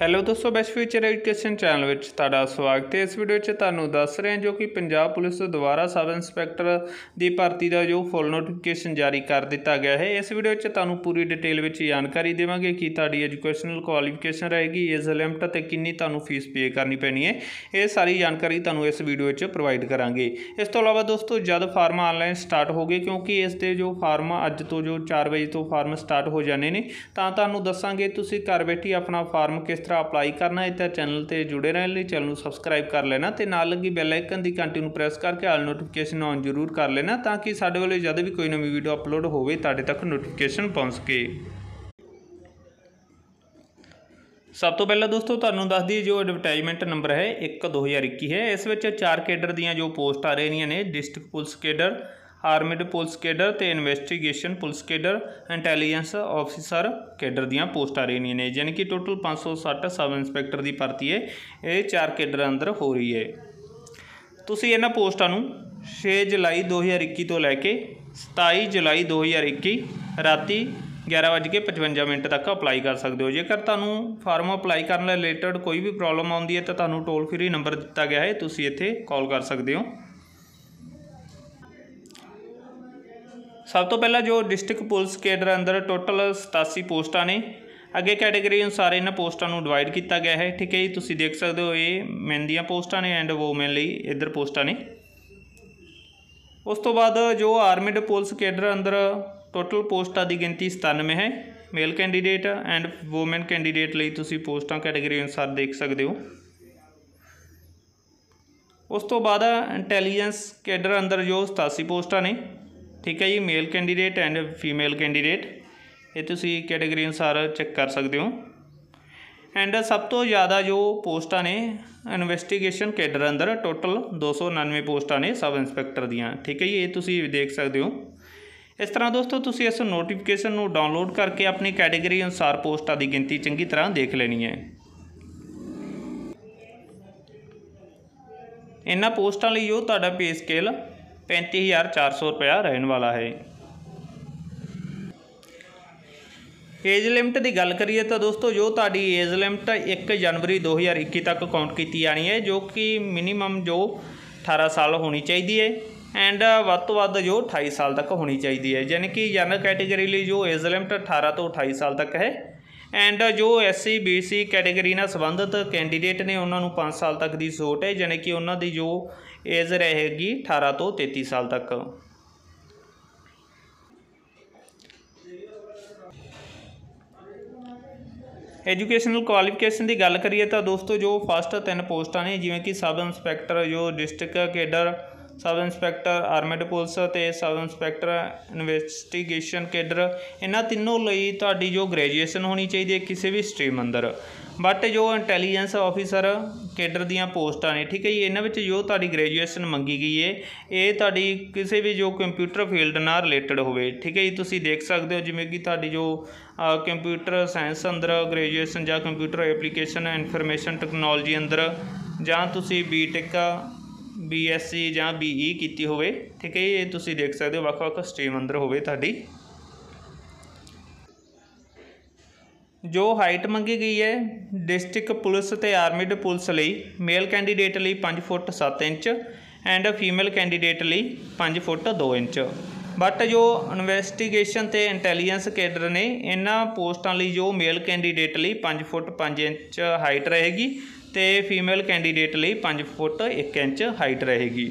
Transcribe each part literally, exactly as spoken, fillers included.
Hello ਦੋਸਤੋ, best future education channel ਵਿੱਚ ਤੁਹਾਡਾ ਸਵਾਗਤ ਹੈ। ਇਸ ਵੀਡੀਓ 'ਚ ਤੁਹਾਨੂੰ ਦੱਸ ਰਹੇ ਹਾਂ ਜੋ ਕਿ ਪੰਜਾਬ ਪੁਲਿਸ ਦੁਆਰਾ ਸਬ ਇੰਸਪੈਕਟਰ ਦੀ ਭਰਤੀ ਦਾ ਜੋ ਫੁੱਲ ਨੋਟੀਫਿਕੇਸ਼ਨ ਜਾਰੀ ਕਰ ਦਿੱਤਾ ਗਿਆ ਹੈ। ਇਸ ਵੀਡੀਓ 'ਚ ਤੁਹਾਨੂੰ ਪੂਰੀ ਡਿਟੇਲ ਵਿੱਚ ਜਾਣਕਾਰੀ ਦੇਵਾਂਗੇ ਕਿ ਤੁਹਾਡੀ ਐਜੂਕੇਸ਼ਨਲ ਕੁਆਲੀਫਿਕੇਸ਼ਨ ਰਹੇਗੀ, ਏਜ ਲਿਮਟ ਅਤੇ ਕਿੰਨੀ ਤੁਹਾਨੂੰ ਫੀਸ ਪੇ ਕਰਨੀ ਪੈਣੀ ਹੈ। ਇਹ ਸਾਰੀ ਜਾਣਕਾਰੀ ਤੁਹਾਨੂੰ ਇਸ ਵੀਡੀਓ 'ਚ ਪ੍ਰੋਵਾਈਡ ਕਰਾਂਗੇ। ਇਸ ਤੋਂ ਇਲਾਵਾ ਦੋਸਤੋ ਜਦ ਫਾਰਮ ਆਨਲਾਈਨ ਸਟਾਰਟ ਹੋ ਗਏ, ਕਿਉਂਕਿ ਇਸ ਦੇ ਜੋ ਫਾਰਮ ਅੱਜ ਤੋਂ ਜੋ ਚਾਰ ਵਜੇ ਤੋਂ ਫਾਰਮ ਸਟਾਰਟ ਹੋ ਜਾਣੇ ਨੇ, ਤਾਂ ਤੁਹਾਨੂੰ ਦੱਸਾਂਗੇ ਤੁਸੀਂ ਘਰ ਬੈਠੀ ਆਪਣਾ ਫਾਰਮ ਕਿਸ ਤਰ੍ਹਾਂ ਅਪਲਾਈ करना है। तो चैनल पर जुड़े रहने लिए चैनल को सबसक्राइब कर लेना तो नाल लगी बैल आइकन की घंटी को प्रेस करके आल नोटिफिकेशन ऑन जरूर कर लेना, ताकि साडे वाले जब भी कोई नवी वीडियो अपलोड हो तुहाडे तक नोटिफिकेशन पहुँच सके। सब तो पहला दोस्तों तुहानूं दस दी जो एडवरटाइजमेंट नंबर है एक दो हज़ार इक्की है। इस विच चार कैडर दीयां जो पोस्ट आ रही ने, district police cadre, armed police cadre तो investigation police cadre, intelligence officer cadre दीयां पोस्ट आ रही ने, यानी कि टोटल पाँच सौ सठ सब इंस्पैक्टर की भर्ती है ये चार कैडर अंदर हो रही है। तुसीं इन्हां पोस्टां नूं छे जुलाई दो हज़ार इक्की तो लैके सताई जुलाई दो हज़ार इक्की राती ग्यारह बज के पचवंजा मिनट तक अपलाई कर सकते हो। जेकर तुहानूं फार्म अपलाई करने रिलेटेड कोई भी प्रॉब्लम आउंदी है तो तुहानूं टोल फ्री नंबर दिता गया है, तुसीं इत्थे कॉल कर सकते हो। सब तो पहला जो डिस्ट्रिक्ट पुलिस कैडर अंदर टोटल सतासी पोस्टां ने। अगे कैटेगरी अनुसार इन्हां पोस्टां नूं डिवाइड किया गया है, ठीक है जी। तुसीं देख सकते हो ये मैन दीयां पोस्टां ने एंड वोमेन लई इधर पोस्टां ने। उस तो बाद जो आर्मिड पुलिस कैडर अंदर टोटल पोस्टां की गिनती सतानवे है, male candidate and women candidate लई तुसीं पोस्टां कैटेगरी अनुसार देख सकते हो। उस तो बाद इंटैलीजेंस कैडर अंदर जो सतासी पोस्टां ने, ठीक है जी, male candidate and female candidate ये तुसी कैटेगरी अनुसार चेक कर सकते हो। एंड सब तो ज़्यादा जो पोस्टां ने इन्वेस्टिगेशन कैडर अंदर टोटल दो सौ उनानवे पोस्टां ने सब इंस्पैक्टर दियां, ठीक है जी, ये तुसी देख सकते हो। इस तरह दोस्तों तुसी इस नोटिफिकेशन को डाउनलोड करके अपनी कैटेगरी अनुसार पोस्टां की गिनती चंगी तरह देख लेनी है। इन्हां पोस्टां लई जो तुहाडा पे स्केल पैंती हज़ार चार सौ रुपया रहने वाला है। एज लिमिट की गल करिए तो दोस्तों जो ताड़ी एज लिमिट एक जनवरी दो हज़ार इक्की तक काउंट की जानी है, जो कि मिनीमम जो अठारह साल होनी चाहिए है एंड वध तो वध जो अठाई साल तक होनी चाहिए है। यानी कि जनरल कैटेगरी लिए जो एज लिमिट अठारह तो अठाई साल तक है एंड जो S C B C category नाल संबंधित कैंडीडेट ने उन्होंने पाँच साल तक की छूट है, यानी कि उन्होंने जो एज रहेगी अठारह तो तेती साल तक। एजुकेशनल क्वालिफिकेशन की गल करिए तो दोस्तों जो फस्ट तीन पोस्टां ने, जिवें कि सब इंस्पैक्टर जो district cadre, sub inspector armed police ते सब इंस्पैक्टर इन्वेस्टिगेशन कैडर, इन्हां तीनों लई तुहाडी जो ग्रेजुएशन होनी चाहिए किसी भी स्ट्रीम अंदर। बट जो इंटैलीजेंस ऑफिसर कैडर दीयां पोस्टां ने, ठीक है जी, इन्हां विच जो तुहाडी ग्रेजुएशन मंगी गई है ये तुहाडी किसी भी जो कंप्यूटर फील्ड नाल रिलेटेड होवे, ठीक है जी। तुसीं देख सकते हो जिवें कि तुहाडी जो कंप्यूटर साइंस अंदर ग्रेजुएशन जां कंप्यूटर एप्लीकेशन इनफॉर्मेशन टैक्नोलॉजी अंदर जां तुसीं B tech B S C जां बी ई कीती होवे, ठीक है, ये तुसीं देख सकते हो वख-वख स्ट्रीम अंदर होवे तुहाडी। जो हाइट मंगी गई है डिस्ट्रिक्ट पुलिस ते आर्मिड पुलिस लई, मेल कैंडीडेट लई पाँच फुट सत्त इंच एंड फीमेल कैंडीडेट लई पाँच फुट दो इंच। बट जो इन्वेस्टिगेशन ते इंटैलीजेंस कैडर ने इन्हां पोस्टां लई जो मेल कैंडीडेट लई पाँच फुट पाँच इंच हाइट रहेगी तो फीमेल कैंडीडेट लई पाँच फुट एक इंच हाइट रहेगी।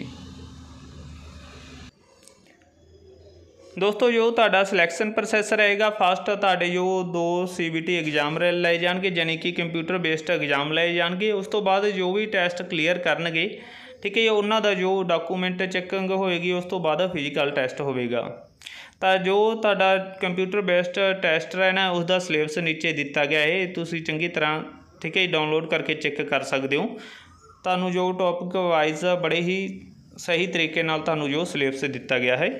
दोस्तों जो तुहाडा सिलैक्शन प्रोसैस रहेगा, फस्ट तुहाडे जो दो सी बी टी एग्जाम लाए जाएंगे, यानी कि कंप्यूटर बेस्ड एग्जाम लाए जाएंगे। उस तो बाद जो भी टैसट क्लीयर करनगे, ठीक है, उन्हों का जो डॉकूमेंट चैकिंग होएगी, उस तो बाद फिजिकल टैसट होगा। तो जो तुहाडा कंप्यूटर बेस्ड टैसट रहना उसका सिलेबस नीचे दिता गया है, तुसीं चंगी तरह, ठीक है, डाउनलोड करके चेक कर सकते हो। तुहानूं जो टॉपिक वाइज बड़े ही सही तरीके नाल तुहानूं जो सिलेबस दिता गया है।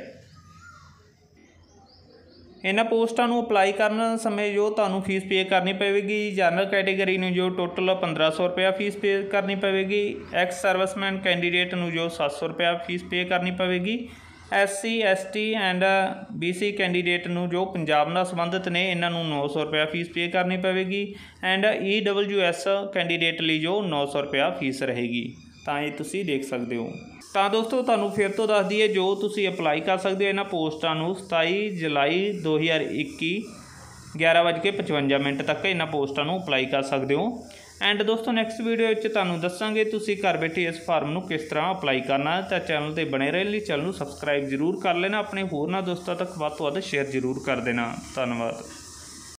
इन्हां पोस्टां नूं अपलाई करन समय जो तुहानूं फीस पे करनी पवेगी। जनरल कैटेगरी नूं जो टोटल पंद्रह सौ रुपया फीस पे करनी पवेगी। एक्स सर्विसमैन कैंडीडेट नूं जो सत्त सौ रुपया फीस पे करनी पवेगी S C S T and B C candidate नूं जो पंजाब नाल संबंधित ने इन्हां नूं नौ सौ रुपया फीस पे करनी पवेगी and E W S candidate लई जो नौ सौ रुपया फीस रहेगी। ਤਾਂ ਇਹ ਤੁਸੀਂ देख सकते हो। ਤਾਂ ਦੋਸਤੋ ਤੁਹਾਨੂੰ ਫਿਰ ਤੋਂ ਦੱਸ ਦਈਏ ਜੋ ਤੁਸੀਂ ਅਪਲਾਈ ਕਰ ਸਕਦੇ ਹੋ ਇਹਨਾਂ ਪੋਸਟਾਂ ਨੂੰ ਸਤਾਈ ਜੁਲਾਈ ਦੋ ਹਜ਼ਾਰ ਇੱਕੀ ਗਿਆਰਾਂ ਵੱਜ ਕੇ ਪਚਵੰਜਾ ਮਿੰਟ ਤੱਕ ਇਹਨਾਂ ਪੋਸਟਾਂ ਨੂੰ ਅਪਲਾਈ ਕਰ ਸਕਦੇ ਹੋ। ਐਂਡ ਦੋਸਤੋ ਨੈਕਸਟ ਵੀਡੀਓ ਵਿੱਚ ਤੁਹਾਨੂੰ ਦੱਸਾਂਗੇ ਤੁਸੀਂ ਘਰ ਬੈਠੇ ਇਸ ਫਾਰਮ ਨੂੰ ਕਿਸ ਤਰ੍ਹਾਂ ਅਪਲਾਈ ਕਰਨਾ। ਤਾਂ ਚੈਨਲ 'ਤੇ ਬਣੇ ਰਹਿਣ ਲਈ ਚੈਨਲ ਨੂੰ ਸਬਸਕ੍ਰਾਈਬ ਜ਼ਰੂਰ ਕਰ ਲੈਣਾ, ਆਪਣੇ ਹੋਰਨਾਂ ਦੋਸਤਾਂ ਤੱਕ ਵੱਧ ਤੋਂ ਵੱਧ ਸ਼ੇਅਰ ਜ਼ਰੂਰ ਕਰ ਦੇਣਾ। ਧੰਨਵਾਦ।